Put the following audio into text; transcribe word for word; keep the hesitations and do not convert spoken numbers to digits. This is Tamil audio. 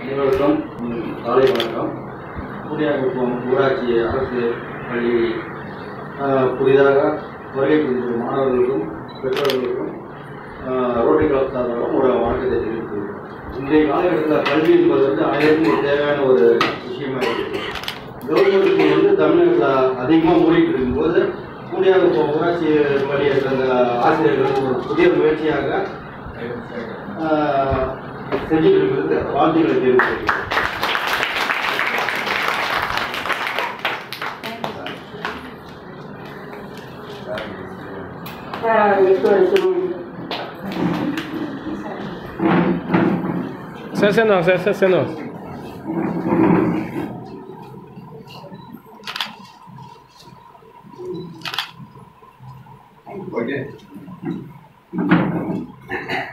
அனைவருக்கும் காலை வணக்கம். கூடியாங்குப்பம் ஊராட்சி அரசு பள்ளி புதிதாக வருகை புரிந்துள்ள மாணவர்களுக்கும் பெற்றோர்களுக்கும் ரோட்டரி கிளப் சார்பாகவும் ஒரு வணக்கத்தை தெரிவித்துள்ளோம். இன்றைய காலகட்டத்தில் கல்வி என்பது வந்து அனைவருக்கும் ஒரு தேவையான ஒரு விஷயமா இருக்குது. கவர்மெண்ட் வந்து தமிழகத்தில் அதிகமாக மூடிட்டு இருக்கும்போது கூடியாங்குப்பம் ஊராட்சி பள்ளியை சேர்ந்த ஆசிரியர்கள் ஒரு புதிய முயற்சியாக செஞ்சுட்டு இருக்கிறது வாழ்த்துக்களை தெரிவித்துள்ளோம். César não, César não. Okay.